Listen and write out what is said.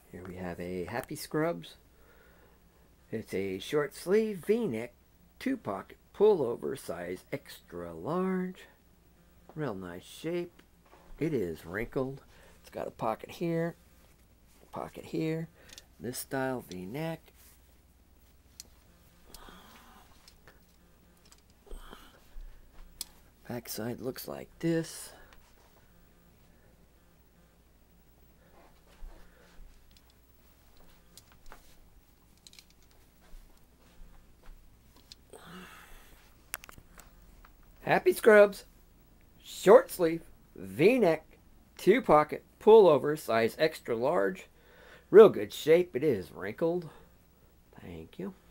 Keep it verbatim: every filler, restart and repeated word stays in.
Here we have a Happy Scrubs. It's a short sleeve V-neck, two pocket pullover, size extra large. Real nice shape. It is wrinkled. It's got a pocket here, pocket here. This style V-neck. Backside looks like this. Happy Scrubs, short sleeve, V-neck, two pocket, pullover, size extra large. Real good shape. It is wrinkled. Thank you.